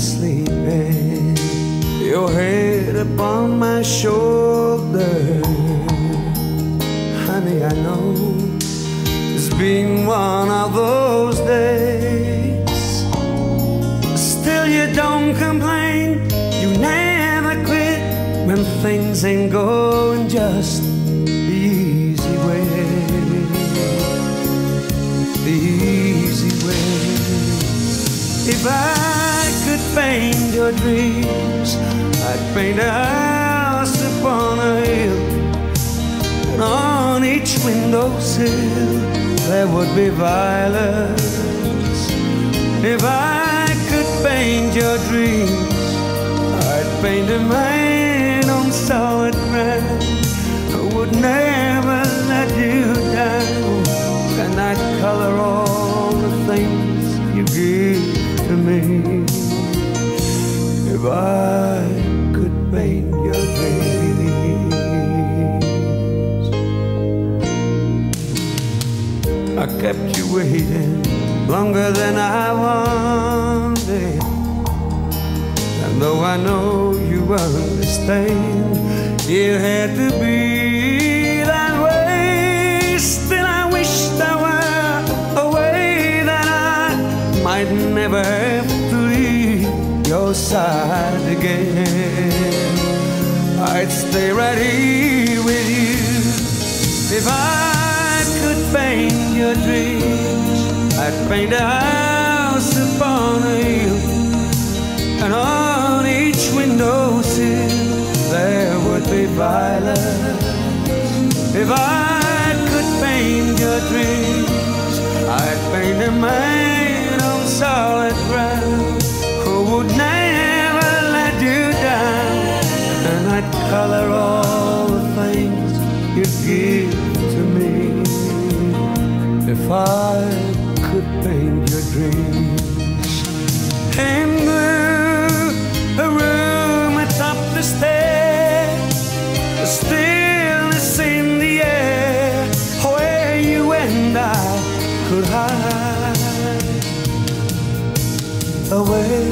sleeping, your head upon my shoulder. Honey, I know it's been one of those days. Still you don't complain, you never quit when things ain't going just the easy way. The easy way. If I could paint your dreams, I'd paint a house upon a hill, and on each windowsill there would be violets. If I could paint your dreams, I'd paint a man on solid ground who would never let you down, and I'd color all the things you give to me. If I could paint your dreams. I kept you waiting longer than I wanted, and though I know you understand, it had to be that way. Still I wish there were a way that I might never have to leave your side again. I'd stay right here with you. If I could paint your dreams, I'd paint a house upon a hill, and on each windowsill there would be violets. If I could paint your dreams, I'd paint a man on solid ground who would never let you down, and I'd color all the things you give to me. If I could paint your dreams. And a room atop the stairs, a stillness in the air, where you and I could hide away.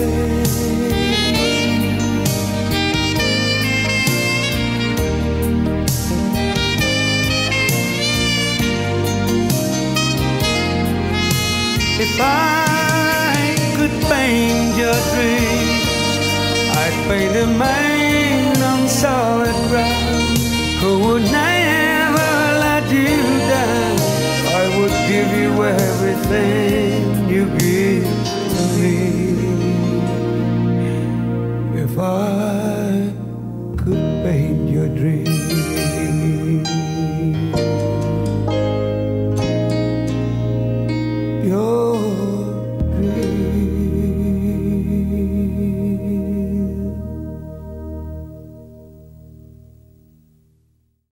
If I could paint your dreams, I'd paint a man on solid ground who would never let you down. I would give you everything you give